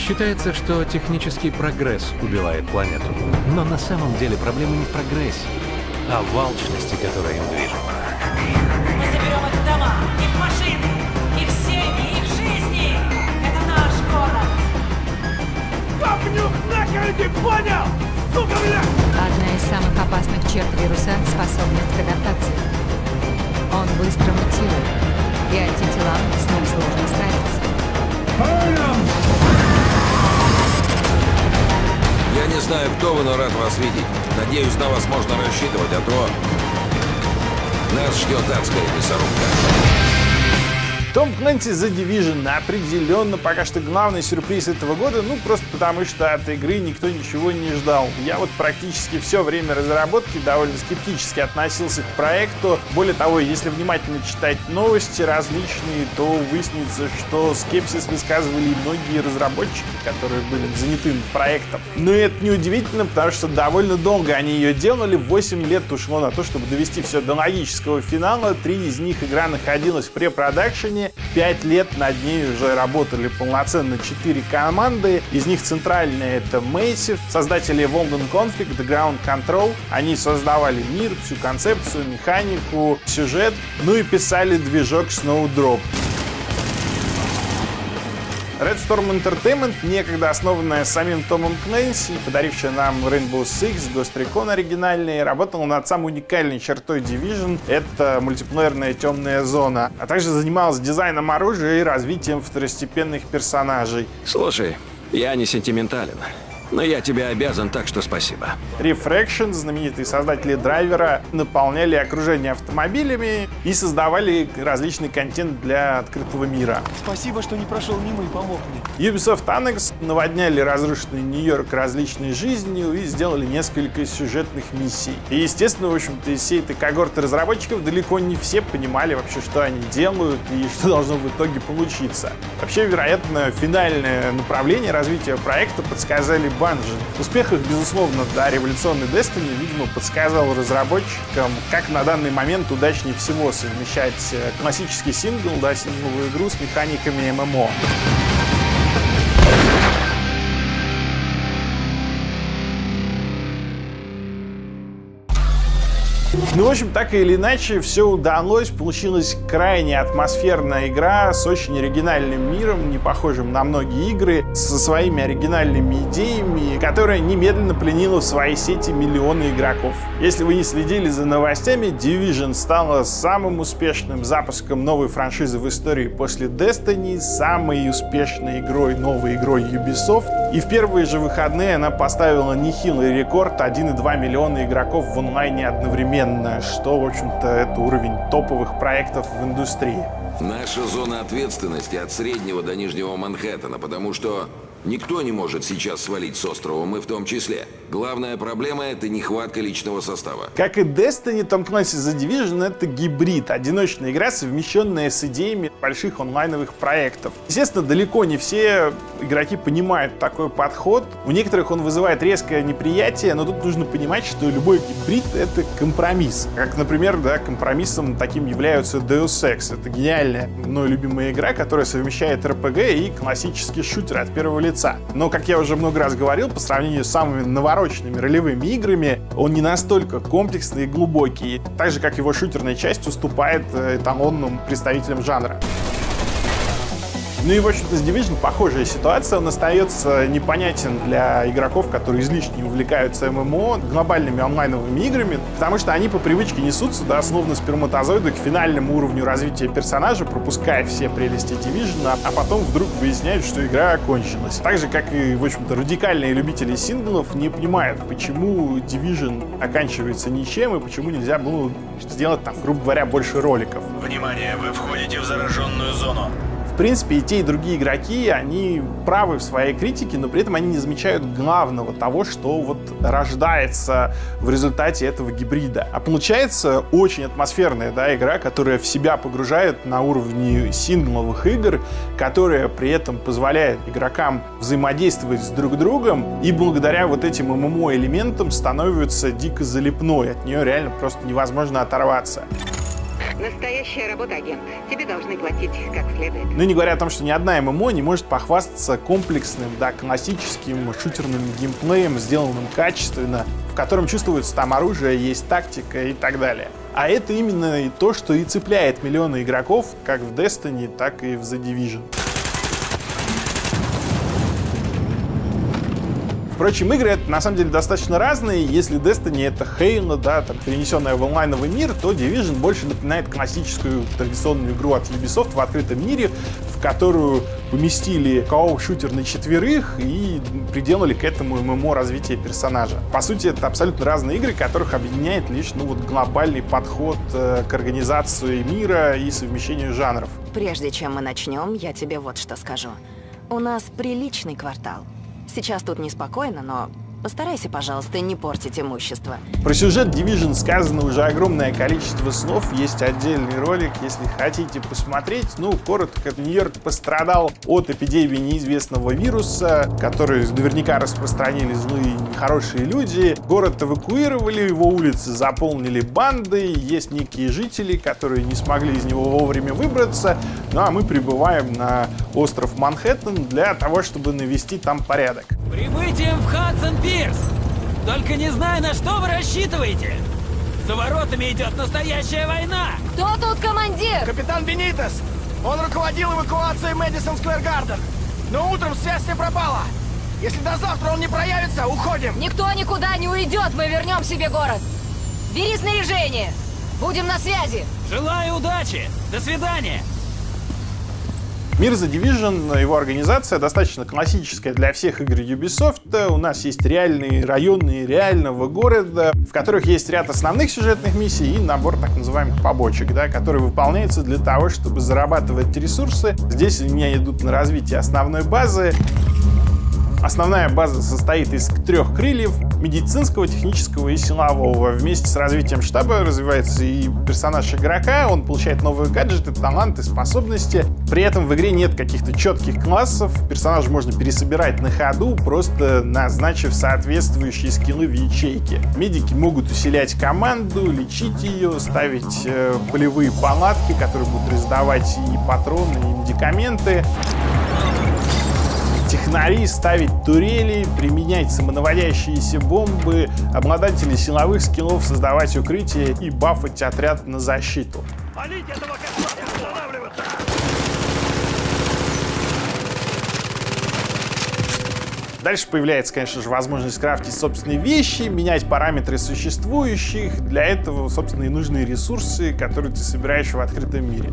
Считается, что технический прогресс убивает планету. Но на самом деле проблема не в прогрессе, а в алчности, которая им движет. Мы заберем их дома, их машины, их семьи, их жизни. Это наш город. Копнюх нахрен, понял? Сука, бля! Одна из самых опасных черт вируса – способность к адаптации. Он быстро мутирует, и антителам с ним сложно справиться. Я не знаю, кто вы, но рад вас видеть. Надеюсь, на вас можно рассчитывать, а то нас ждет адская мясорубка. Том Клэнси The Division определенно пока что главный сюрприз этого года, ну просто потому что от игры никто ничего не ждал. Я вот практически все время разработки довольно скептически относился к проекту. Более того, если внимательно читать новости различные, то выяснится, что скепсис высказывали и многие разработчики, которые были заняты проектом. Но это неудивительно, потому что довольно долго они ее делали, 8 лет ушло на то, чтобы довести все до логического финала. 3 из них игра находилась в препродакшене. 5 лет над ней уже работали полноценно 4 команды. Из них центральная — это Massive, создатели Walden Conflict, The Ground Control. Они создавали мир, всю концепцию, механику, сюжет, ну и писали движок Snowdrop. Red Storm Entertainment, некогда основанная самим Томом Клэнси, подарившая нам Rainbow Six, Ghost Recon оригинальные, работала над самой уникальной чертой Division — это мультиплеерная темная зона, а также занималась дизайном оружия и развитием второстепенных персонажей. Слушай, я не сентиментален, но я тебе обязан, так что спасибо. Refraction, знаменитые создатели драйвера, наполняли окружение автомобилями и создавали различный контент для открытого мира. Спасибо, что не прошел мимо и помог мне. Ubisoft Annex наводняли разрушенный Нью-Йорк различной жизнью и сделали несколько сюжетных миссий. И, естественно, в общем-то, из всей этой когорты разработчиков далеко не все понимали вообще, что они делают и что должно в итоге получиться. Вообще, вероятно, финальное направление развития проекта подсказали Bungie. Успех их, безусловно, до революционной Destiny, видимо, подсказал разработчикам, как на данный момент удачнее всего совмещать классический сингл, да, сингловую игру с механиками ММО. Ну, в общем, так или иначе, все удалось. Получилась крайне атмосферная игра с очень оригинальным миром, не похожим на многие игры, со своими оригинальными идеями, которая немедленно пленила в свои сети миллионы игроков. Если вы не следили за новостями, Division стала самым успешным запуском новой франшизы в истории после Destiny, самой успешной игрой, новой игрой Ubisoft. И в первые же выходные она поставила нехилый рекорд — 1,2 миллиона игроков в онлайне одновременно, что, в общем-то, это уровень топовых проектов в индустрии. Наша зона ответственности от Среднего до Нижнего Манхэттена, потому что никто не может сейчас свалить с острова, мы в том числе. Главная проблема — это нехватка личного состава. Как и Destiny, Tom Clancy The Division — это гибрид, одиночная игра, совмещенная с идеями больших онлайновых проектов. Естественно, далеко не все игроки понимают такой подход. У некоторых он вызывает резкое неприятие, но тут нужно понимать, что любой гибрид — это компромисс. Как, например, да, компромиссом таким являются Deus Ex. Это гениальная, мной любимая игра, которая совмещает RPG и классический шутер от первого лица. Но, как я уже много раз говорил, по сравнению с самыми навороченными ролевыми играми, он не настолько комплексный и глубокий, так же, как его шутерная часть уступает эталонным представителям жанра. Ну и, в общем-то, с Division похожая ситуация. Он остается непонятен для игроков, которые излишне увлекаются ММО, глобальными онлайновыми играми, потому что они по привычке несутся, да, словно сперматозоиды, к финальному уровню развития персонажа, пропуская все прелести Division, а потом вдруг выясняют, что игра окончилась. Так же, как и, в общем-то, радикальные любители синглов не понимают, почему Division оканчивается ничем и почему нельзя было сделать, там, грубо говоря, больше роликов. Внимание, вы входите в зараженную зону. В принципе, и те, и другие игроки, они правы в своей критике, но при этом они не замечают главного, того, что вот рождается в результате этого гибрида. А получается очень атмосферная, да, игра, которая в себя погружает на уровне сингловых игр, которая при этом позволяет игрокам взаимодействовать с друг другом и благодаря вот этим ММО-элементам становится дико залипной. От нее реально просто невозможно оторваться. Настоящая работа, агент. Тебе должны платить как следует. Ну и не говоря о том, что ни одна ММО не может похвастаться комплексным, да, классическим шутерным геймплеем, сделанным качественно, в котором чувствуется там оружие, есть тактика и так далее. А это именно и то, что и цепляет миллионы игроков, как в Destiny, так и в The Division. Впрочем, игры это на самом деле достаточно разные. Если Destiny это Halo, да, там, перенесенная в онлайновый мир, то Division больше напоминает классическую традиционную игру от Ubisoft в открытом мире, в которую поместили кооп-шутер на 4 и приделали к этому ММО развитие персонажа. По сути, это абсолютно разные игры, которых объединяет лишь глобальный подход к организации мира и совмещению жанров. Прежде чем мы начнем, я тебе вот что скажу. У нас приличный квартал. Сейчас тут неспокойно, но постарайся, пожалуйста, не портить имущество. Про сюжет Division сказано уже огромное количество слов. Есть отдельный ролик, если хотите посмотреть. Ну, коротко, Нью-Йорк пострадал от эпидемии неизвестного вируса, который наверняка распространили злые и нехорошие люди. Город эвакуировали, его улицы заполнили банды. Есть некие жители, которые не смогли из него вовремя выбраться. Ну, а мы прибываем на остров Манхэттен для того, чтобы навести там порядок. Прибытием в Хадсон-Пирс! Только не знаю, на что вы рассчитываете! За воротами идет настоящая война! Кто тут командир? Капитан Бенитес! Он руководил эвакуацией Мэдисон Сквер Гарден. Но утром связь с ним пропала. Если до завтра он не проявится, уходим! Никто никуда не уйдет, мы вернем себе город! Бери снаряжение! Будем на связи! Желаю удачи! До свидания! Мир The Division, его организация достаточно классическая для всех игр Ubisoft. У нас есть реальные районы реального города, в которых есть ряд основных сюжетных миссий и набор так называемых побочек, да, которые выполняются для того, чтобы зарабатывать ресурсы. Здесь они идут на развитие основной базы. Основная база состоит из 3 крыльев: медицинского, технического и силового. Вместе с развитием штаба развивается и персонаж игрока, он получает новые гаджеты, таланты, способности. При этом в игре нет каких-то четких классов, персонажа можно пересобирать на ходу, просто назначив соответствующие скиллы в ячейке. Медики могут усилять команду, лечить ее, ставить полевые палатки, которые будут раздавать и патроны, и медикаменты. Технари ставить турели, применять самонаводящиеся бомбы, обладатели силовых скиллов создавать укрытие и бафать отряд на защиту. Дальше появляется, конечно же, возможность крафтить собственные вещи, менять параметры существующих. Для этого, собственно, и нужны ресурсы, которые ты собираешь в открытом мире.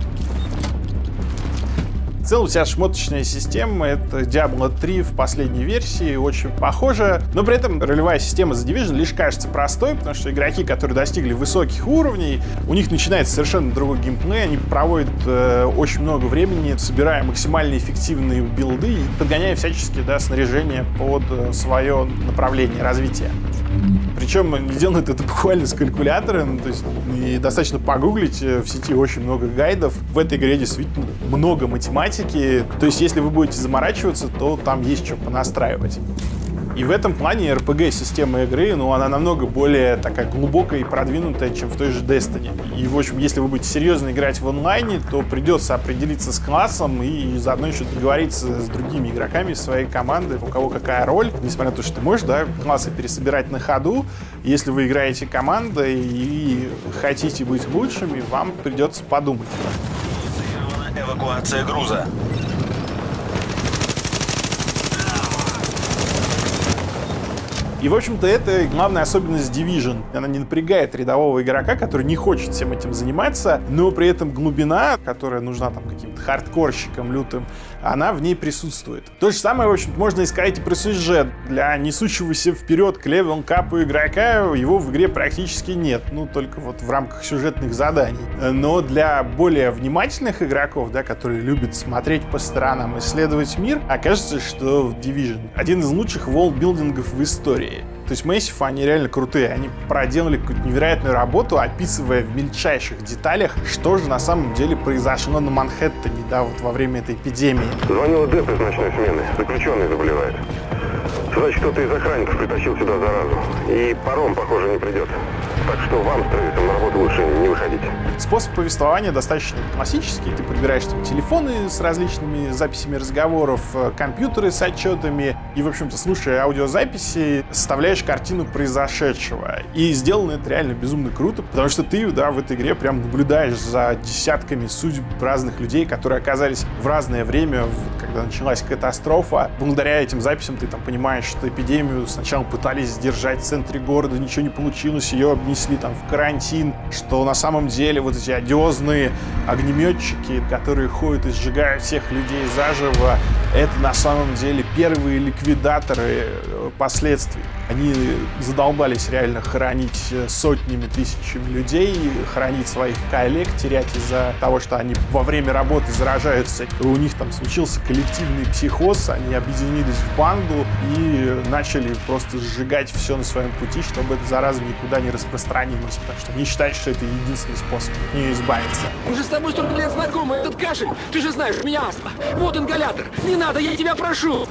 В целом, вся шмоточная система — это Diablo 3 в последней версии, очень похожа. Но при этом ролевая система The Division лишь кажется простой, потому что игроки, которые достигли высоких уровней, у них начинается совершенно другой геймплей, они проводят очень много времени, собирая максимально эффективные билды и подгоняя всячески, да, снаряжение под свое направление развития. Причем они делают это буквально с калькулятором, то есть и достаточно погуглить, в сети очень много гайдов. В этой игре действительно много математики, то есть если вы будете заморачиваться, то там есть что понастраивать. И в этом плане RPG-система игры, ну, она намного более такая глубокая и продвинутая, чем в той же Destiny. И, в общем, если вы будете серьезно играть в онлайне, то придется определиться с классом и заодно еще договориться с другими игроками своей команды, у кого какая роль. Несмотря на то, что ты можешь, да, классы пересобирать на ходу, если вы играете командой и хотите быть лучшими, вам придется подумать. Эвакуация груза. И, в общем-то, это главная особенность Division. Она не напрягает рядового игрока, который не хочет всем этим заниматься, но при этом глубина, которая нужна там каким-то хардкорщикам лютым, она в ней присутствует. То же самое, в общем-то, можно и сказать и про сюжет. Для несущегося вперед к левел-капу игрока его в игре практически нет. Ну, только вот в рамках сюжетных заданий. Но для более внимательных игроков, да, которые любят смотреть по сторонам, исследовать мир, окажется, что Division один из лучших воллбилдингов в истории. То есть Massive, они реально крутые. Они проделали какую-то невероятную работу, описывая в мельчайших деталях, что же на самом деле произошло на Манхэттене, да, вот во время этой эпидемии. Звонил Деп из ночной смены. Заключенный заболевает. Значит, кто-то из охранников притащил сюда заразу. И паром, похоже, не придет. Так что вам с Трэвисом на работу лучше не выходить. Способ повествования достаточно классический. Ты подбираешь там телефоны с различными записями разговоров, компьютеры с отчетами и, в общем-то, слушая аудиозаписи, составляешь картину произошедшего. И сделано это реально безумно круто, потому что ты, да, в этой игре прям наблюдаешь за десятками судеб разных людей, которые оказались в разное время, когда началась катастрофа. Благодаря этим записям ты там понимаешь, что эпидемию сначала пытались сдержать в центре города, ничего не получилось, ее обнесли там в карантин, что на самом деле вот эти одиозные огнеметчики, которые ходят и сжигают всех людей заживо, это на самом деле первые ликвидаторы последствий. Они задолбались реально хоронить сотнями, тысячами людей, хоронить своих коллег, терять из-за того, что они во время работы заражаются. У них там случился коллективный психоз, они объединились в банду и начали просто сжигать все на своем пути, чтобы эта зараза никуда не распространилась, потому что они считают, что это единственный способ от нее избавиться. Мы же с тобой столько лет знакомы, этот кашель, ты же знаешь, у меня астма. Вот ингалятор, не надо, я тебя прошу.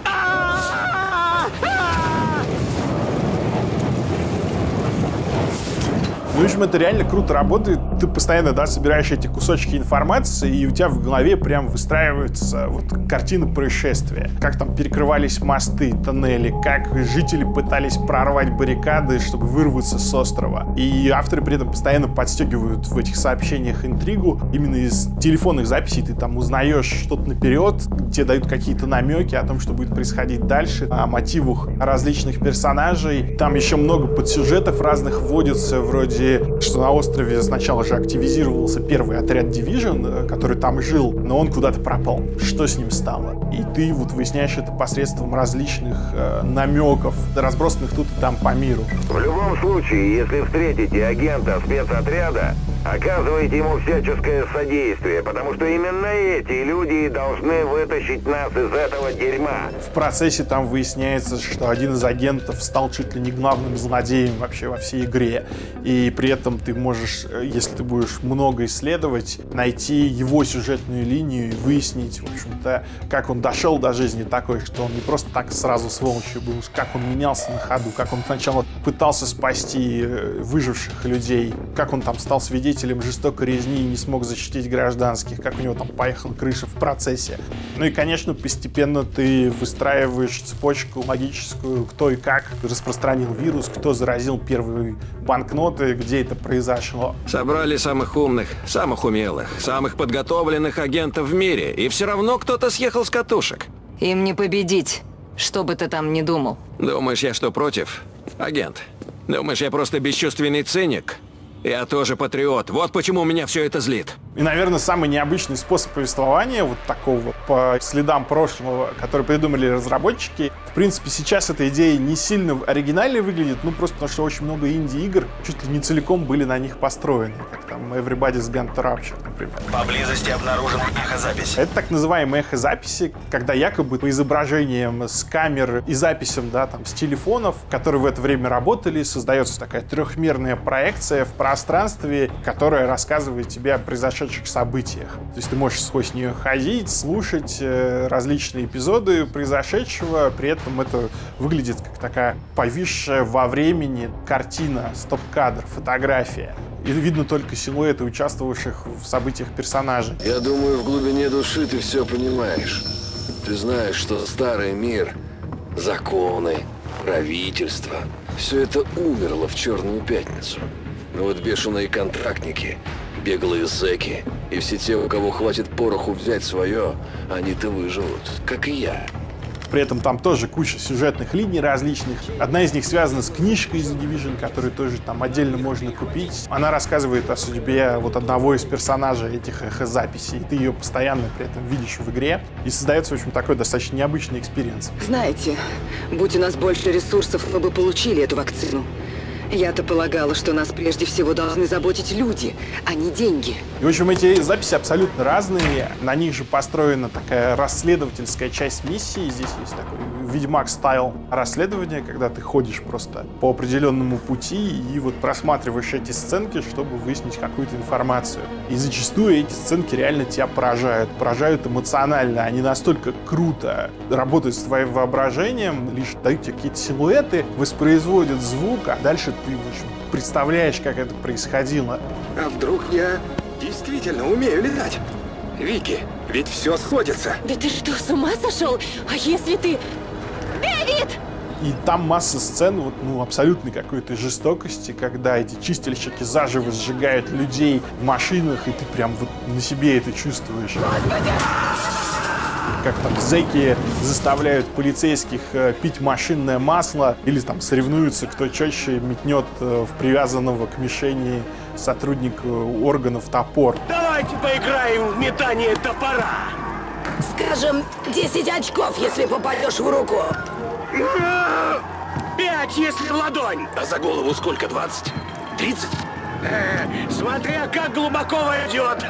Ну, в общем, это реально круто работает. Ты постоянно, да, собираешь эти кусочки информации, и у тебя в голове прям выстраивается вот картина происшествия. Как там перекрывались мосты, тоннели, как жители пытались прорвать баррикады, чтобы вырваться с острова. И авторы при этом постоянно подстегивают в этих сообщениях интригу. Именно из телефонных записей ты там узнаешь что-то наперед, тебе дают какие-то намеки о том, что будет происходить дальше, о мотивах различных персонажей. Там еще много подсюжетов разных вводится, вроде что на острове сначала же активизировался первый отряд Division, который там жил, но он куда-то пропал. Что с ним стало? И ты вот выясняешь это посредством различных намеков, разбросанных тут и там по миру. В любом случае, если встретите агента спецотряда, оказывайте ему всяческое содействие, потому что именно эти люди должны вытащить нас из этого дерьма. В процессе там выясняется, что один из агентов стал чуть ли не главным злодеем вообще во всей игре. И при этом ты можешь, если ты будешь много исследовать, найти его сюжетную линию и выяснить, в общем-то, как он дошел до жизни такой, что он не просто так сразу сволочью был, как он менялся на ходу, как он сначала пытался спасти выживших людей, как он там стал свидетелем жестокой резни и не смог защитить гражданских, как у него там поехала крыша в процессе. Ну и, конечно, постепенно ты выстраиваешь цепочку логическую, кто и как распространил вирус, кто заразил первые банкноты, где это произошло. Собрали самых умных, самых умелых, самых подготовленных агентов в мире, и все равно кто-то съехал с катушек. Им не победить, что бы ты там ни думал. Думаешь, я что, против? Агент. Думаешь, я просто бесчувственный циник? Я тоже патриот. Вот почему меня все это злит. И, наверное, самый необычный способ повествования, вот такого по следам прошлого, который придумали разработчики. В принципе, сейчас эта идея не сильно оригинальной выглядит, ну просто потому что очень много инди-игр чуть ли не целиком были на них построены, как там Everybody's Gone to Rapture, например. Поблизости обнаружены эхозаписи. Это так называемые эхозаписи, когда якобы по изображениям с камер и записям, да, там, с телефонов, которые в это время работали, создается такая трехмерная проекция в пространстве, которая рассказывает тебе о произошедших событиях. То есть ты можешь сквозь нее ходить, слушать различные эпизоды произошедшего, при этом это выглядит как такая повисшая во времени картина, стоп-кадр, фотография. И видно только силуэты участвовавших в событиях персонажей. Я думаю, в глубине души ты все понимаешь. Ты знаешь, что старый мир, законы, правительство, все это умерло в Черную пятницу. Но вот бешеные контрактники, беглые зэки и все те, у кого хватит пороху взять свое, они-то выживут, как и я. При этом там тоже куча сюжетных линий различных. Одна из них связана с книжкой из Division, которую тоже там отдельно можно купить. Она рассказывает о судьбе вот одного из персонажей этих эхозаписей. Ты ее постоянно при этом видишь в игре. И создается, в общем, такой достаточно необычный экспириенс. Знаете, будь у нас больше ресурсов, мы бы получили эту вакцину. Я-то полагала, что нас прежде всего должны заботить люди, а не деньги. И, в общем, эти записи абсолютно разные. На них же построена такая расследовательская часть миссии. Здесь есть такой Ведьмак-стайл расследование, когда ты ходишь просто по определенному пути и вот просматриваешь эти сценки, чтобы выяснить какую-то информацию. И зачастую эти сценки реально тебя поражают эмоционально. Они настолько круто работают с твоим воображением, лишь дают тебе какие-то силуэты, воспроизводят звук, а дальше ты, в общем, представляешь, как это происходило. А вдруг я действительно умею летать? Вики, ведь все сходится. Да ты что, с ума сошел? А если ты... Дэвид! И там масса сцен вот, абсолютной какой-то жестокости, когда эти чистильщики заживо сжигают людей в машинах, и ты прям вот на себе это чувствуешь. Господи! Как там зэки заставляют полицейских пить машинное масло, или там соревнуются, кто чаще метнет в привязанного к мишени сотрудника органов топор. Давайте поиграем в метание топора. Скажем, 10 очков, если попадешь в руку. 5, если в ладонь. А за голову сколько, 20? 30? Смотря как глубоко войдет.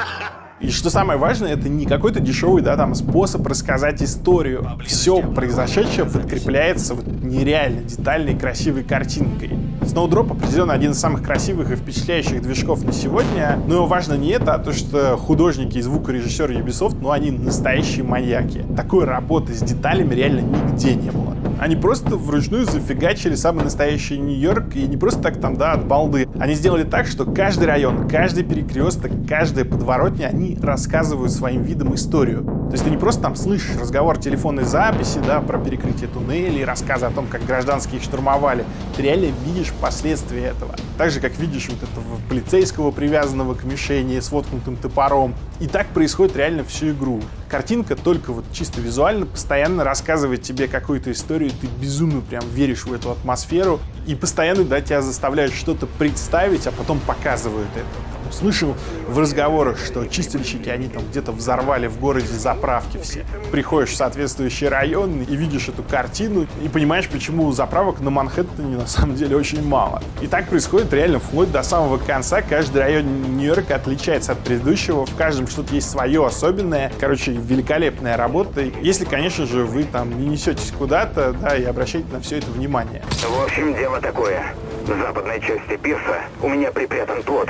И что самое важное, это не какой-то дешевый, способ рассказать историю. Все произошедшее подкрепляется нереально детальной, красивой картинкой. Snowdrop определенно один из самых красивых и впечатляющих движков на сегодня. Но важно не это, а то, что художники и звукорежиссеры Ubisoft, они настоящие маньяки. Такой работы с деталями реально нигде не было. Они просто вручную зафигачили самый настоящий Нью-Йорк, и не просто так от балды. Они сделали так, что каждый район, каждый перекресток, каждая подворотня, они рассказывают своим видом историю. То есть ты не просто слышишь разговор телефонной записи, про перекрытие туннелей, рассказы о том, как гражданские их штурмовали. Ты реально видишь последствия этого. Так же, как видишь вот этого полицейского, привязанного к мишени с воткнутым топором. И так происходит реально всю игру. Картинка только чисто визуально постоянно рассказывает тебе какую-то историю, ты безумно прям веришь в эту атмосферу, и постоянно тебя заставляют что-то представить, а потом показывают это. Слышал в разговорах, что чистильщики, они там где-то взорвали в городе заправки все. Приходишь в соответствующий район и видишь эту картину, и понимаешь, почему заправок на Манхэттене на самом деле очень мало. И так происходит реально вплоть до самого конца. Каждый район Нью-Йорка отличается от предыдущего, в каждом что-то есть свое особенное. Короче, великолепная работа. Если, конечно же, вы не несетесь куда-то, и обращаете на все это внимание. В общем, дело такое. В западной части пирса у меня припрятан плот.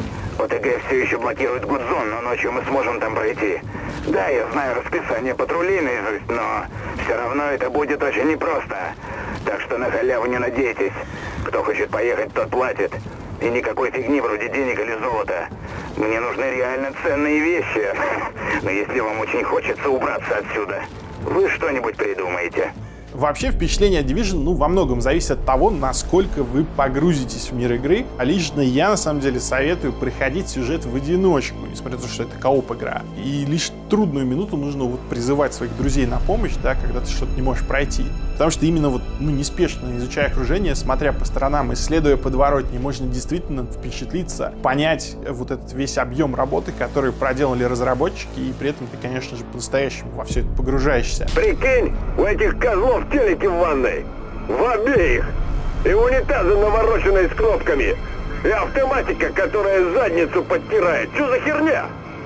ОТГ все еще блокирует Гудзон, но ночью мы сможем там пройти. Да, я знаю расписание патрулей наизусть, но все равно это будет очень непросто. Так что на халяву не надейтесь. Кто хочет поехать, тот платит. И никакой фигни вроде денег или золота. Мне нужны реально ценные вещи. Но если вам очень хочется убраться отсюда, вы что-нибудь придумаете. Вообще впечатление от Division, во многом зависит от того, насколько вы погрузитесь в мир игры. А лично я, на самом деле, советую проходить сюжет в одиночку, несмотря на то, что это кооп-игра. И лишь трудную минуту нужно призывать своих друзей на помощь, когда ты что-то не можешь пройти. Потому что именно неспешно изучая окружение, смотря по сторонам, исследуя подворотни, можно действительно впечатлиться, понять этот весь объем работы, который проделали разработчики, и при этом ты, конечно же, по-настоящему во все это погружаешься. Прикинь, у этих козлов телеки в ванной. В обеих. И унитазы навороченные с кнопками. И автоматика, которая задницу подтирает. Что за херня?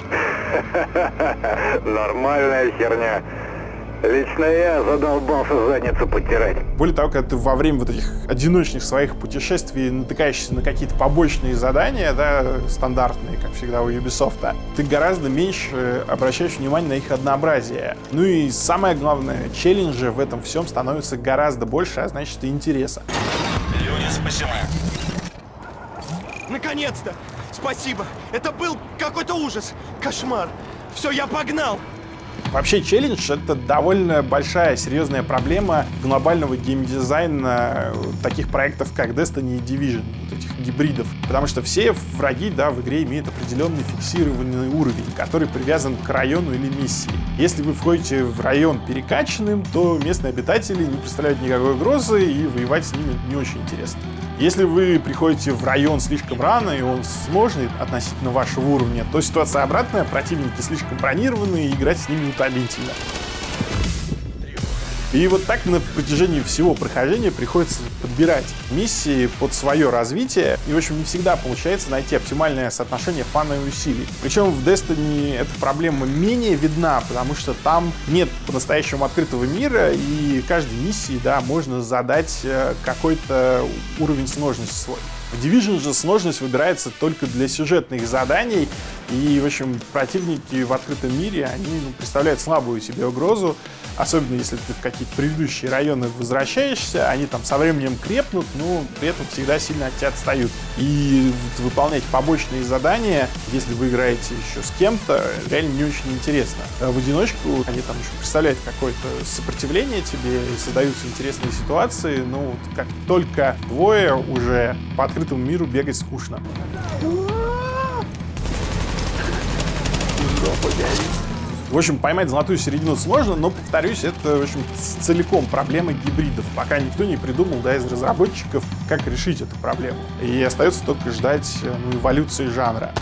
Нормальная херня. Лично я задолбался задницу подтирать. Более того, когда ты во время этих одиночных своих путешествий натыкаешься на какие-то побочные задания, стандартные, как всегда у Ubisoft, ты гораздо меньше обращаешь внимание на их однообразие. Ну и самое главное, челленджи в этом всем становятся гораздо больше, а значит и интереса. Люди спасены. Наконец-то! Спасибо! Это был какой-то ужас! Кошмар! Все, я погнал! Вообще, челлендж — это довольно большая, серьезная проблема глобального геймдизайна таких проектов, как Destiny и Division, этих гибридов. Потому что все враги, в игре имеют определенный фиксированный уровень, который привязан к району или миссии. Если вы входите в район перекачанным, то местные обитатели не представляют никакой угрозы, и воевать с ними не очень интересно. Если вы приходите в район слишком рано, и он сложный относительно вашего уровня, то ситуация обратная, противники слишком бронированы, и играть с ними утомительно. И вот так на протяжении всего прохождения приходится подбирать миссии под свое развитие. И, в общем, не всегда получается найти оптимальное соотношение фана и усилий. Причем в Destiny эта проблема менее видна, потому что там нет по-настоящему открытого мира, и каждой миссии, да, можно задать какой-то уровень сложности свой. В Division же сложность выбирается только для сюжетных заданий, и, в общем, противники в открытом мире, они представляют слабую себе угрозу, особенно если ты в какие-то предыдущие районы возвращаешься, они там со временем крепнут, но при этом всегда сильно от тебя отстают. И выполнять побочные задания, если вы играете еще с кем-то, реально не очень интересно. В одиночку они там еще представляют какое-то сопротивление тебе, и создаются интересные ситуации, но вот как только двое уже по открытому миру бегать скучно. В общем, поймать золотую середину сложно, но, повторюсь, это, в общем, целиком проблема гибридов. Пока никто не придумал, да, из разработчиков, как решить эту проблему. И остается только ждать эволюции жанра.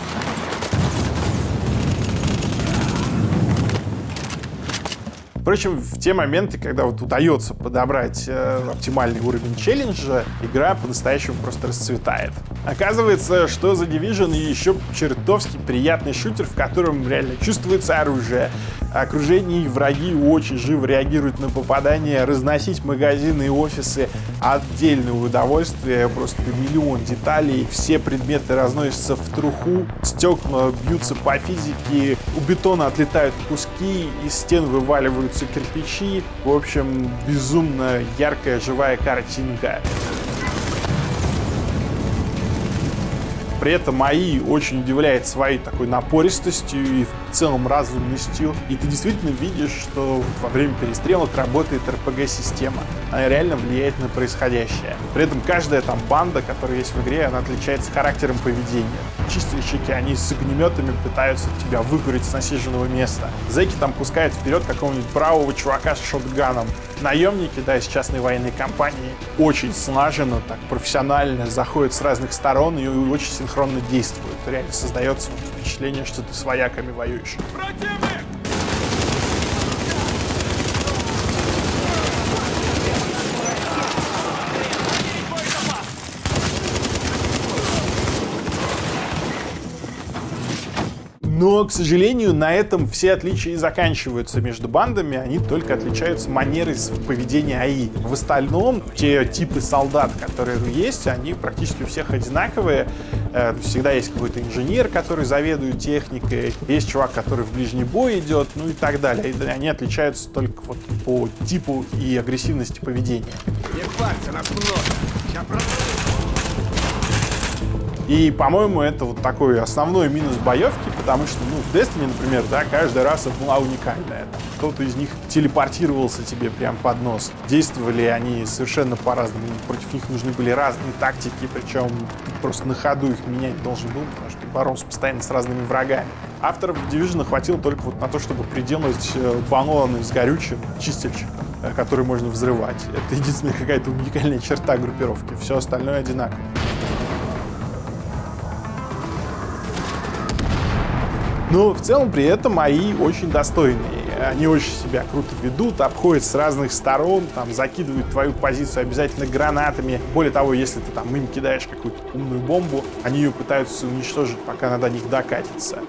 Впрочем, в те моменты, когда вот удается подобрать оптимальный уровень челленджа, игра по-настоящему просто расцветает. Оказывается, что The Division еще чертовски приятный шутер, в котором реально чувствуется оружие. Окружение и враги очень живо реагируют на попадания. Разносить магазины и офисы — отдельное удовольствие. Просто миллион деталей. Все предметы разносятся в труху. Стекла бьются по физике. У бетона отлетают куски. Из стен вываливаются кирпичи. В общем, безумно яркая живая картинка. При этом АИ очень удивляет своей такой напористостью и в целом разумностью. И ты действительно видишь, что во время перестрелок работает РПГ-система. Она реально влияет на происходящее. При этом каждая там банда, которая есть в игре, она отличается характером поведения. Чистильщики, они с огнеметами пытаются тебя выкурить с насиженного места. Зэки там пускают вперед какого-нибудь бравого чувака с шотганом. Наемники, да, из частной военной компании очень слаженно, так профессионально заходят с разных сторон и очень синхронно действуют. Реально создается впечатление, что ты с вояками воюешь. Но, к сожалению, на этом все отличия и заканчиваются между бандами. Они только отличаются манерой поведения АИ. В остальном, те типы солдат, которые есть, они практически у всех одинаковые. Всегда есть какой-то инженер, который заведует техникой. Есть чувак, который в ближний бой идет, ну и так далее. И они отличаются только вот по типу и агрессивности поведения. Не парься, нас много. Сейчас И, по-моему, это вот такой основной минус боевки, потому что, ну, в Destiny, например, да, каждая раса была уникальная. Кто-то из них телепортировался тебе прямо под нос. Действовали они совершенно по-разному. Против них нужны были разные тактики, причем ты просто на ходу их менять должен был, потому что ты боролся постоянно с разными врагами. Авторов Division хватило только вот на то, чтобы приделать баллоны с горючим, чистильщиком, который можно взрывать. Это единственная какая-то уникальная черта группировки. Все остальное одинаково. Но в целом при этом АИ очень достойные. Они очень себя круто ведут, обходят с разных сторон, там, закидывают твою позицию обязательно гранатами. Более того, если ты там им кидаешь какую-то умную бомбу, они ее пытаются уничтожить, пока она до них докатится.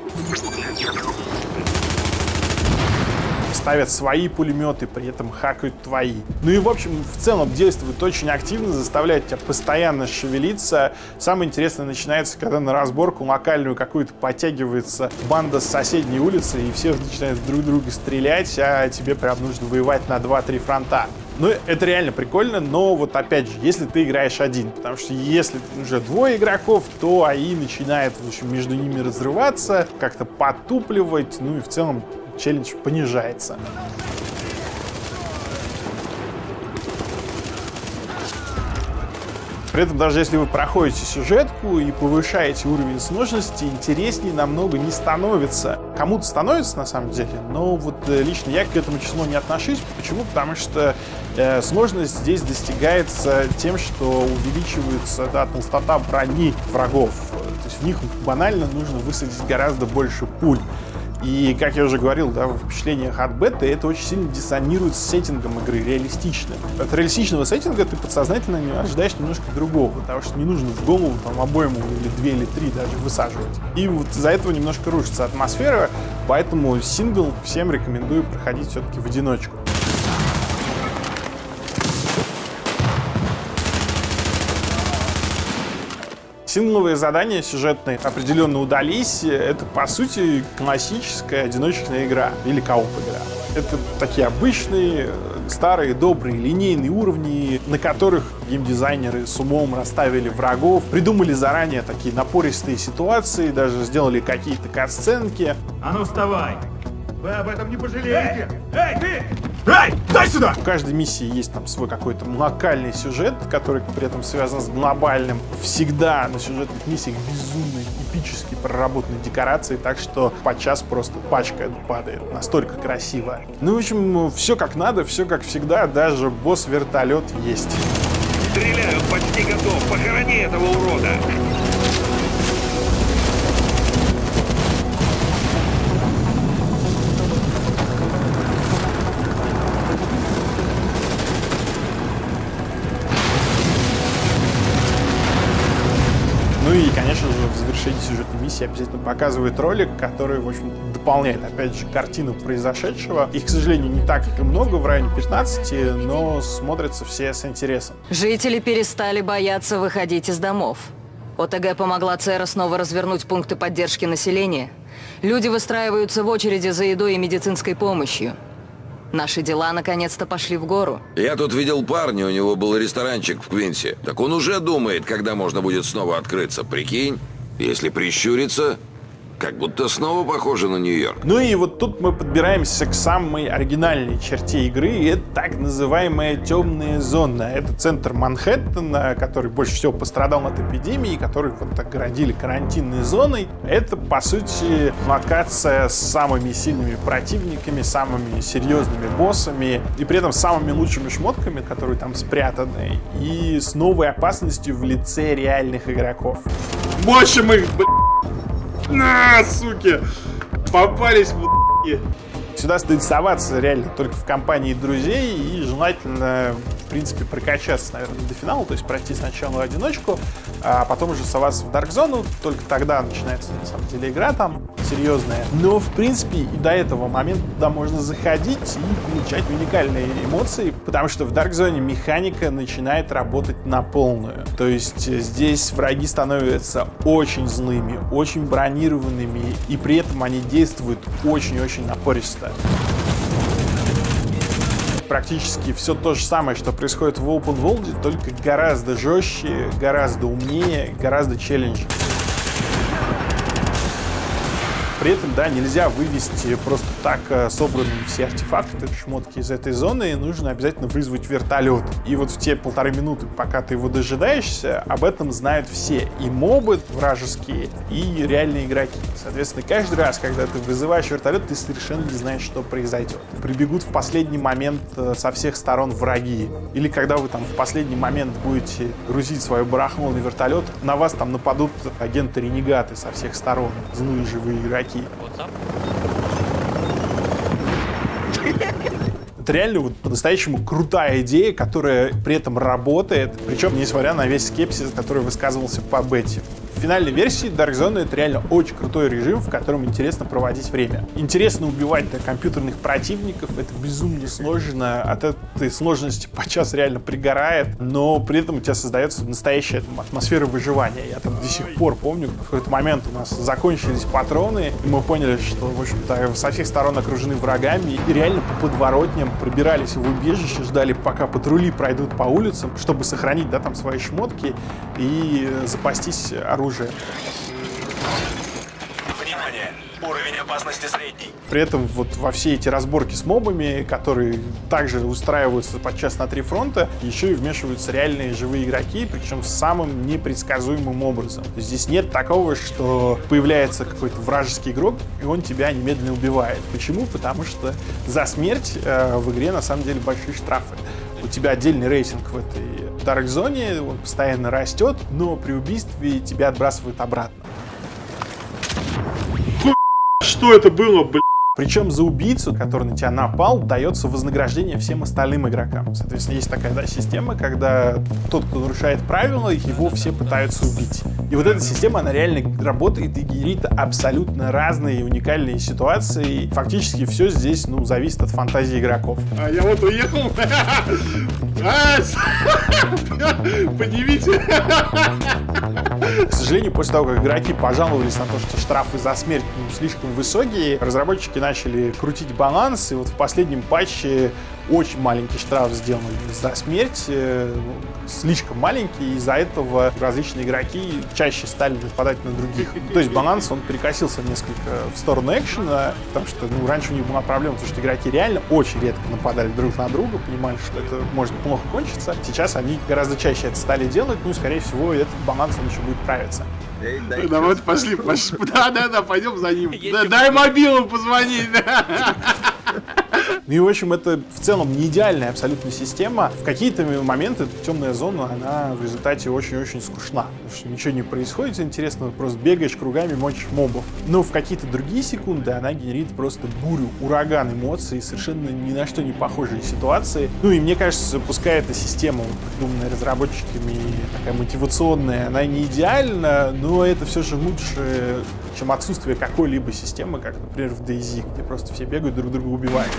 Ставят свои пулеметы, при этом хакают твои. Ну и, в общем, в целом действуют очень активно, заставляют тебя постоянно шевелиться. Самое интересное начинается, когда на разборку локальную какую-то подтягивается банда с соседней улицы, и все начинают друг друга стрелять, а тебе прям нужно воевать на 2-3 фронта. Ну, это реально прикольно, но вот опять же, если ты играешь один, потому что если уже двое игроков, то АИ начинает, в общем, между ними разрываться, как-то потупливать, ну и в целом челлендж понижается. При этом, даже если вы проходите сюжетку и повышаете уровень сложности, интереснее намного не становится. Кому-то становится, на самом деле, но вот лично я к этому числу не отношусь. Почему? Потому что сложность здесь достигается тем, что увеличивается, да, толстота брони врагов. То есть в них банально нужно высадить гораздо больше пуль. И, как я уже говорил, да, в впечатлениях от беты это очень сильно диссонирует с сеттингом игры, реалистичным. От реалистичного сеттинга ты подсознательно ожидаешь немножко другого, потому что не нужно в голову там обойму или 2 или 3 даже высаживать. И вот из-за этого немножко рушится атмосфера, поэтому сингл всем рекомендую проходить все-таки в одиночку. Сингловые задания сюжетные определенно удались. Это, по сути, классическая одиночная игра или кооп-игра. Это такие обычные, старые, добрые, линейные уровни, на которых геймдизайнеры с умом расставили врагов, придумали заранее такие напористые ситуации, даже сделали какие-то катсценки. А ну вставай! Вы об этом не пожалеете! Эй, ты! Эй, дай сюда! У каждой миссии есть там свой какой-то локальный сюжет, который при этом связан с глобальным. Всегда на сюжетных миссиях безумно эпически проработанные декорации, так что подчас просто пачка падает. Настолько красиво. Ну, в общем, все как надо, все как всегда, даже босс-вертолет есть. Стреляю, почти готов. Похорони этого урода! Ну и, конечно же, в завершении сюжетной миссии обязательно показывает ролик, который, в общем, дополняет, опять же, картину произошедшего. Их, к сожалению, не так и много, в районе 15, но смотрятся все с интересом. Жители перестали бояться выходить из домов. ОТГ помогла ЦР снова развернуть пункты поддержки населения. Люди выстраиваются в очереди за едой и медицинской помощью. Наши дела наконец-то пошли в гору. Я тут видел парня, у него был ресторанчик в Квинсе. Так он уже думает, когда можно будет снова открыться. Прикинь, если прищуриться, как будто снова похоже на Нью-Йорк. Ну и вот тут мы подбираемся к самой оригинальной черте игры. И это так называемая темная зона. Это центр Манхэттена, который больше всего пострадал от эпидемии, который вот огородили карантинной зоной. Это, по сути, локация с самыми сильными противниками, самыми серьезными боссами и при этом самыми лучшими шмотками, которые там спрятаны, и с новой опасностью в лице реальных игроков. Больше мы их, на, суки! Попались, в***ки. Сюда стоит соваться реально только в компании друзей и желательно, в принципе, прокачаться, наверное, до финала, то есть пройти сначала в одиночку, а потом уже соваться в Dark Zone. Только тогда начинается, на самом деле, игра там серьезная. Но, в принципе, и до этого момента туда можно заходить и получать уникальные эмоции, потому что в Dark Zone механика начинает работать на полную. То есть здесь враги становятся очень злыми, очень бронированными, и при этом они действуют очень-очень напористо. Практически все то же самое, что происходит в Open World, только гораздо жестче, гораздо умнее, гораздо челленджи. При этом, да, нельзя вывести просто так собранные все артефакты, шмотки из этой зоны, и нужно обязательно вызвать вертолет. И вот в те 1,5 минуты, пока ты его дожидаешься, об этом знают все. И мобы вражеские, и реальные игроки. Соответственно, каждый раз, когда ты вызываешь вертолет, ты совершенно не знаешь, что произойдет. Прибегут в последний момент со всех сторон враги. Или когда вы там в последний момент будете грузить свое барахло на вертолет, на вас там нападут агенты-ренегаты со всех сторон, злые живые игроки. Это реально вот по-настоящему крутая идея, которая при этом работает, причем несмотря на весь скепсис, который высказывался по бете. В финальной версии Dark Zone это реально очень крутой режим, в котором интересно проводить время. Интересно убивать компьютерных противников, это безумно сложно, от этой сложности подчас реально пригорает, но при этом у тебя создается настоящая атмосфера выживания. Я там до сих пор помню, в какой-то момент у нас закончились патроны, и мы поняли, что, в общем-то, со всех сторон окружены врагами, и реально по подворотням пробирались в убежище, ждали, пока патрули пройдут по улицам, чтобы сохранить, да, там свои шмотки и запастись оружием. Внимание! Уровень опасности средний. При этом вот во все эти разборки с мобами, которые также устраиваются подчас на 3 фронта, еще и вмешиваются реальные живые игроки, причем самым непредсказуемым образом. Здесь нет такого, что появляется какой-то вражеский игрок, и он тебя немедленно убивает. Почему? Потому что за смерть в игре на самом деле большие штрафы. У тебя отдельный рейтинг в этой Dark Zone, он постоянно растет, но при убийстве тебя отбрасывают обратно. что это было, блядь? Причем за убийцу, который на тебя напал, дается вознаграждение всем остальным игрокам. Соответственно, есть такая система, когда тот, кто нарушает правила, его все пытаются убить. И вот эта система, она реально работает и генерит абсолютно разные и уникальные ситуации. И фактически все здесь, зависит от фантазии игроков. А я вот уехал. Поднимите. К сожалению, после того, как игроки пожаловались на то, что штрафы за смерть слишком высокие, разработчики начали крутить баланс, и вот в последнем патче очень маленький штраф сделан за смерть, слишком маленький, и из-за этого различные игроки чаще стали нападать на других. То есть баланс, он перекосился несколько в сторону экшена, потому что раньше у них была проблема, потому что игроки реально очень редко нападали друг на друга, понимали, что это может плохо кончиться. Сейчас они гораздо чаще это стали делать, скорее всего, этот баланс он еще будет правиться. Давай, пошли. Да, пойдем за ним. Дай мобилу позвонить. Ну и, в общем, это в целом не идеальная абсолютно система. В какие-то моменты темная зона, она в результате очень-очень скучна. Потому что ничего не происходит интересного, просто бегаешь кругами, мочишь мобов. Но в какие-то другие секунды она генерит просто бурю, ураган эмоций, совершенно ни на что не похожие ситуации. Ну и мне кажется, пускай эта система, придуманная разработчиками, такая мотивационная, она не идеальна, но это все же лучше, чем отсутствие какой-либо системы, как, например, в DayZ, где просто все бегают, друг друга убивают.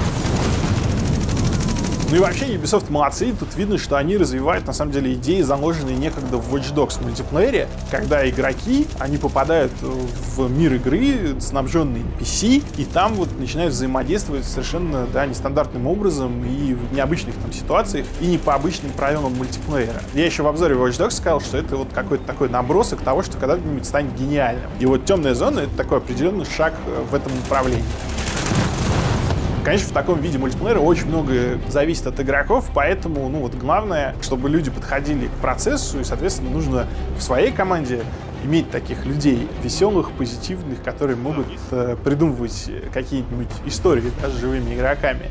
Ну и вообще Ubisoft молодцы, тут видно, что они развивают на самом деле идеи, заложенные некогда в Watch Dogs в мультиплеере, когда игроки, они попадают в мир игры, снабженный NPC, и там вот начинают взаимодействовать совершенно, нестандартным образом и в необычных там ситуациях, и не по обычным правилам мультиплеера. Я еще в обзоре Watch Dogs сказал, что это вот какой-то такой набросок того, что когда-нибудь станет гениальным. И вот темная зона — это такой определенный шаг в этом направлении. Конечно, в таком виде мультиплеера очень многое зависит от игроков, поэтому, главное, чтобы люди подходили к процессу, и, соответственно, нужно в своей команде иметь таких людей веселых, позитивных, которые могут придумывать какие-нибудь истории с живыми игроками.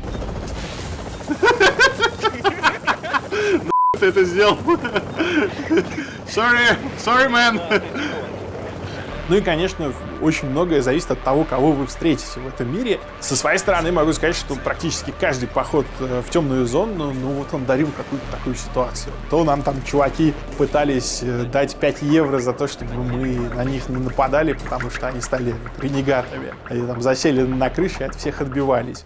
Ты это сделал? Sorry, man. Ну и, конечно, очень многое зависит от того, кого вы встретите в этом мире. Со своей стороны могу сказать, что практически каждый поход в темную зону, он дарил какую-то такую ситуацию. То нам там чуваки пытались дать 5 евро за то, чтобы мы на них не нападали, потому что они стали ренегатами. Они там засели на крыше и от всех отбивались.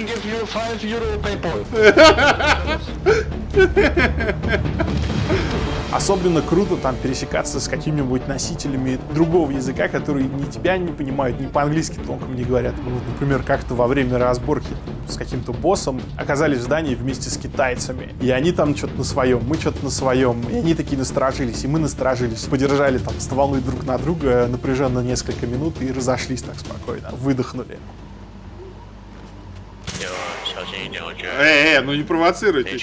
Особенно круто там пересекаться с какими-нибудь носителями другого языка, которые ни тебя не понимают, ни по-английски толком не говорят. Мы, например, как-то во время разборки с каким-то боссом оказались в здании вместе с китайцами. И они там что-то на своем, мы что-то на своем. И они такие насторожились, и мы насторожились. Подержали там стволы друг на друга напряженно несколько минут и разошлись так спокойно. Выдохнули. Не провоцируйте.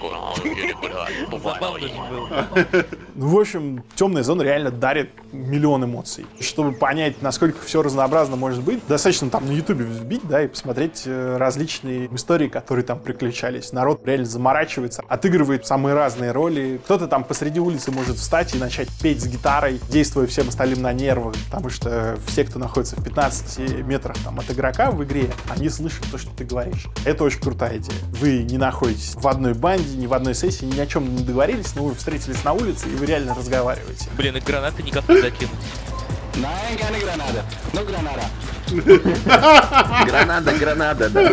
В общем, темная зона реально дарит миллион эмоций. Чтобы понять, насколько все разнообразно может быть, достаточно там на Ютубе вбить, и посмотреть различные истории, которые там приключались. Народ реально заморачивается, отыгрывает самые разные роли. Кто-то там посреди улицы может встать и начать петь с гитарой, действуя всем остальным на нервах, потому что все, кто находится в 15 метрах там от игрока в игре, они слышат то, что ты говоришь. Это очень крутая идея. Вы не находитесь в одной банде, ни в одной сессии, ни о чем не договорились, но вы встретились на улице, и вы реально разговариваете. Блин, и гранаты никак не закинуть. Гранада, да.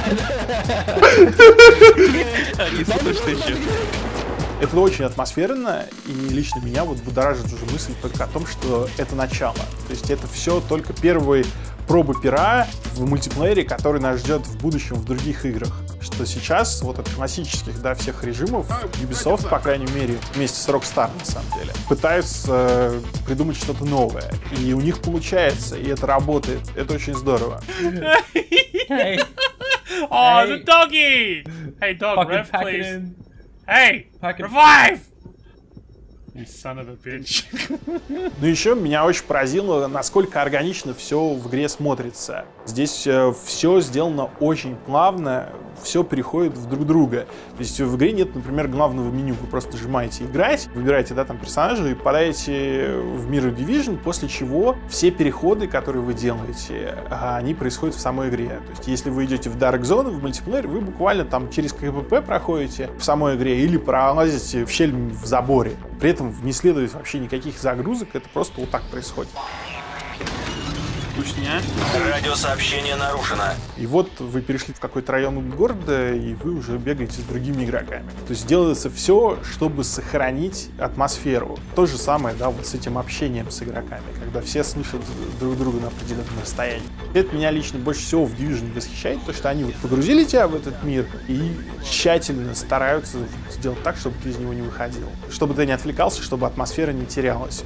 Это очень атмосферно, и лично меня будоражит уже мысль только о том, что это начало. То есть это все только первые пробы пера в мультиплеере, который нас ждет в будущем в других играх. Что сейчас вот от классических всех режимов Ubisoft, по крайней мере, вместе с Rockstar, на самом деле, пытаются придумать что-то новое. И у них получается, и это работает. Это очень здорово. Hey. Oh, the doggy! Hey, dog, rev, please. Hey, revive! You son of a bitch. Ну еще меня очень поразило, насколько органично все в игре смотрится. Здесь все сделано очень плавно, все переходит в друг друга. То есть в игре нет, например, главного меню. Вы просто нажимаете «Играть», выбираете, да, там персонажа и попадаете в мир Division, после чего все переходы, которые вы делаете, они происходят в самой игре. То есть если вы идете в Dark Zone, в мультиплеере, вы буквально там через КПП проходите в самой игре или пролазите в щель в заборе. При этом не следует вообще никаких загрузок, это просто вот так происходит. Радиосообщение нарушено. И вот вы перешли в какой-то район города, и вы уже бегаете с другими игроками. То есть делается все, чтобы сохранить атмосферу. То же самое, да, вот с этим общением с игроками, когда все слышат друг друга на определенном расстоянии. Это меня лично больше всего в Division восхищает, то что они вот погрузили тебя в этот мир и тщательно стараются сделать так, чтобы ты из него не выходил. Чтобы ты не отвлекался, чтобы атмосфера не терялась.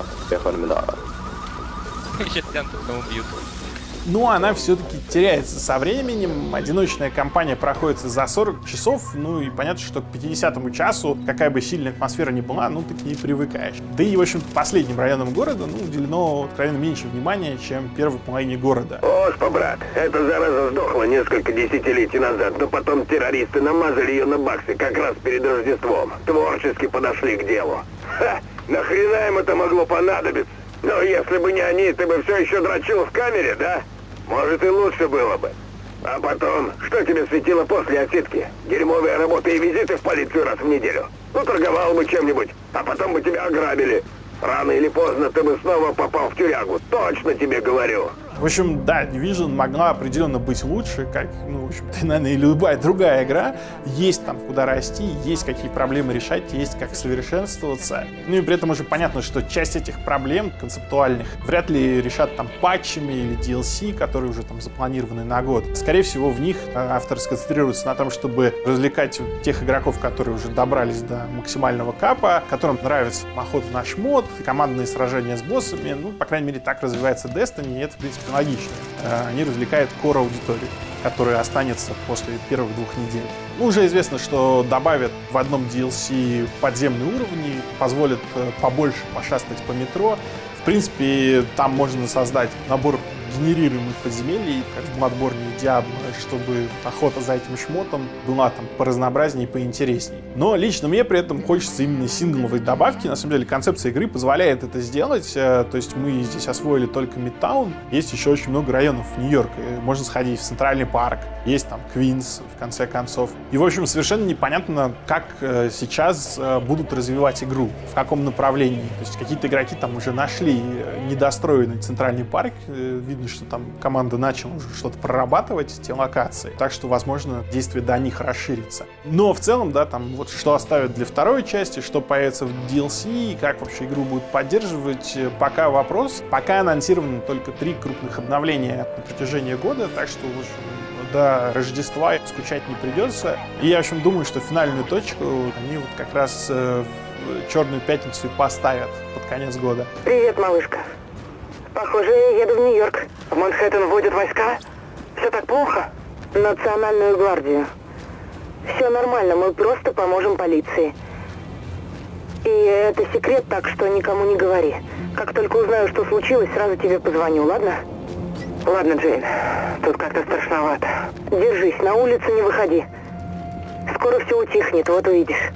Но она все-таки теряется со временем. Одиночная кампания проходит за 40 часов. Ну и понятно, что к 50-му часу, какая бы сильная атмосфера ни была, ну ты к ней привыкаешь. Да и, в общем, последним районам города, ну, уделено откровенно меньше внимания, чем первой половине города. Оспа, брат, эта зараза сдохла несколько десятилетий назад, но потом террористы намазали ее на баксы как раз перед Рождеством. Творчески подошли к делу. Ха! Нахрена им это могло понадобиться? Но если бы не они, ты бы все еще дрочил в камере, да? Может, и лучше было бы. А потом, что тебе светило после отсидки? Дерьмовая работа и визиты в полицию раз в неделю. Ну, торговал бы чем-нибудь, а потом бы тебя ограбили. Рано или поздно ты бы снова попал в тюрягу. Точно тебе говорю. В общем, да, Division могла определенно быть лучше, как, ну, в общем-то, наверное, и любая другая игра. Есть там куда расти, есть какие проблемы решать, есть как совершенствоваться. Ну и при этом уже понятно, что часть этих проблем концептуальных вряд ли решат там патчами или DLC, которые уже там запланированы на год. Скорее всего, в них авторы сконцентрируются на том, чтобы развлекать тех игроков, которые уже добрались до максимального капа, которым нравится охота на шмот, командные сражения с боссами. Ну, по крайней мере, так развивается Destiny, и это, в принципе, логично. Они развлекают core-аудиторию, которая останется после первых 2 недель. Ну, уже известно, что добавят в одном DLC подземные уровни, позволят побольше пошастать по метро. В принципе, там можно создать набор генерируемых подземелий, как в Bloodborne и Diablo, чтобы охота за этим шмотом была там поразнообразнее и поинтересней. Но лично мне при этом хочется именно сингловой добавки. На самом деле концепция игры позволяет это сделать. То есть мы здесь освоили только Мидтаун. Есть еще очень много районов в Нью-Йорке. Можно сходить в Центральный парк. Есть там Квинс, в конце концов. И, в общем, совершенно непонятно, как сейчас будут развивать игру, в каком направлении. То есть какие-то игроки там уже нашли недостроенный Центральный парк. Видно, что там команда начала уже что-то прорабатывать, те локации. Так что, возможно, действие до них расширится. Но в целом, да, там вот что оставят для второй части, что появится в DLC, и как вообще игру будут поддерживать, пока вопрос. Пока анонсировано только 3 крупных обновления на протяжении года, так что, в общем, до Рождества скучать не придется. И я, в общем, думаю, что финальную точку они вот как раз в Черную пятницу и поставят под конец года. Привет, малышка. Похоже, я еду в Нью-Йорк. В Манхэттен вводят войска? Все так плохо? Национальную гвардию. Все нормально, мы просто поможем полиции. И это секрет, так что никому не говори. Как только узнаю, что случилось, сразу тебе позвоню, ладно? Ладно, Джейн, тут как-то страшновато. Держись, на улицу не выходи. Скоро все утихнет, вот увидишь.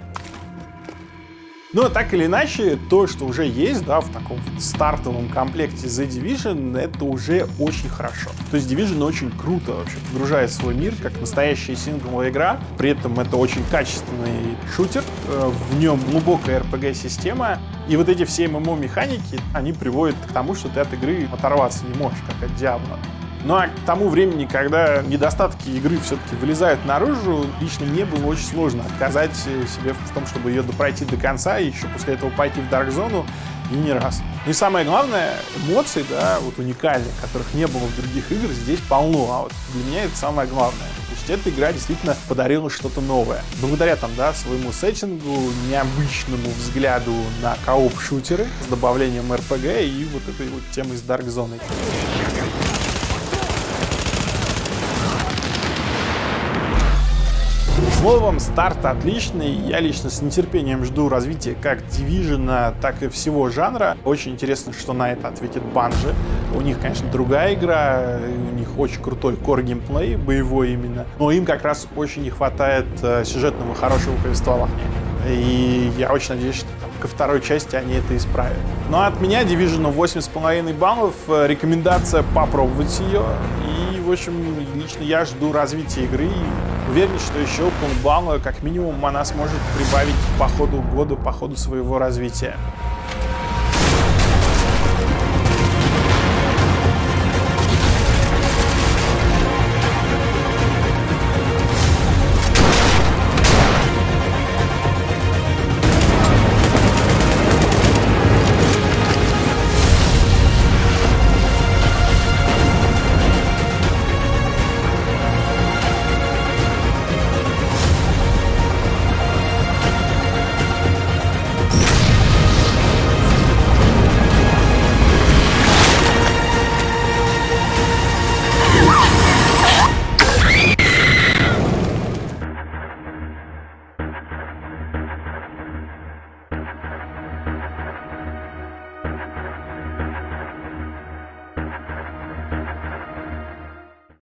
Но так или иначе, то, что уже есть, да, в таком стартовом комплекте The Division, это уже очень хорошо. То есть Division очень круто вообще погружает в свой мир, как настоящая сингловая игра. При этом это очень качественный шутер, в нем глубокая RPG-система. И вот эти все MMO-механики, они приводят к тому, что ты от игры оторваться не можешь, как от Diablo. Ну а к тому времени, когда недостатки игры все-таки вылезают наружу, лично мне было очень сложно отказать себе в том, чтобы ее пройти до конца и еще после этого пойти в Dark Zone и не раз. Ну и самое главное, эмоций, да, вот уникальных, которых не было в других играх, здесь полно. А вот для меня это самое главное. То есть эта игра действительно подарила что-то новое. Благодаря там, да, своему сеттингу, необычному взгляду на кооп-шутеры с добавлением RPG и вот этой вот темой с Dark Zone. Словом, старт отличный. Я лично с нетерпением жду развития как Division, так и всего жанра. Очень интересно, что на это ответит Bungie. У них, конечно, другая игра, у них очень крутой кор-геймплей, боевой именно, но им как раз очень не хватает сюжетного хорошего повествования. И я очень надеюсь, что ко второй части они это исправят. Ну а от меня Division 8,5 баллов, рекомендация попробовать ее. И, в общем, лично я жду развития игры и уверен, что еще полбалла, как минимум, она сможет прибавить по ходу года, по ходу своего развития.